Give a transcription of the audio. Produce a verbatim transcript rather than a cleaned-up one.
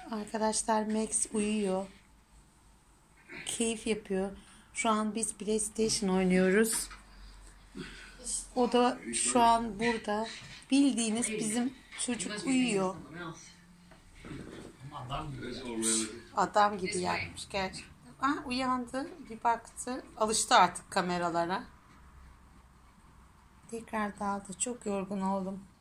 Arkadaşlar Max uyuyor. Keyif yapıyor. Şu an biz PlayStation oynuyoruz. O da şu an burada. Bildiğiniz bizim çocuk uyuyor. Adam gibi yapmış gerçekten. Ah, uyandı, bir baktı. Alıştı artık kameralara. Tekrar daldı. Çok yorgun oğlum.